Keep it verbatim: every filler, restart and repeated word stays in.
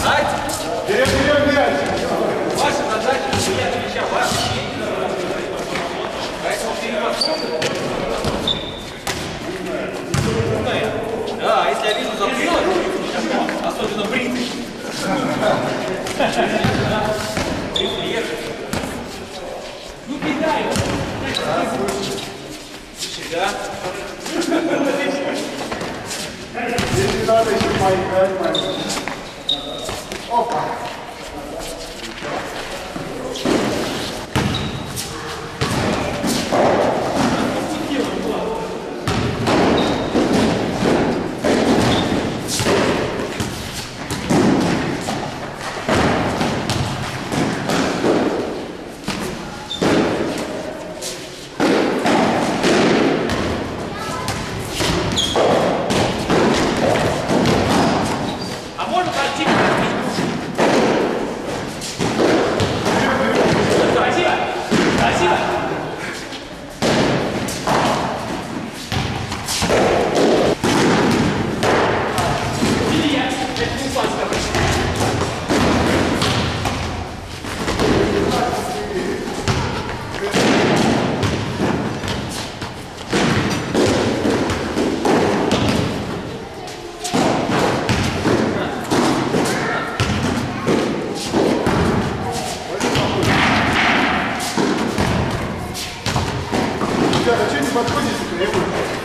Берем, берем мяч. Ваша задача, влиять на мяча, ваша поэтому переподходы. Умная. Да, а если я вижу затылок, особенно бритый. Ну кидай его. Слушай, да? Если надо еще поиграть, мальчик. Опа. Ребята, что не подходите, требуете?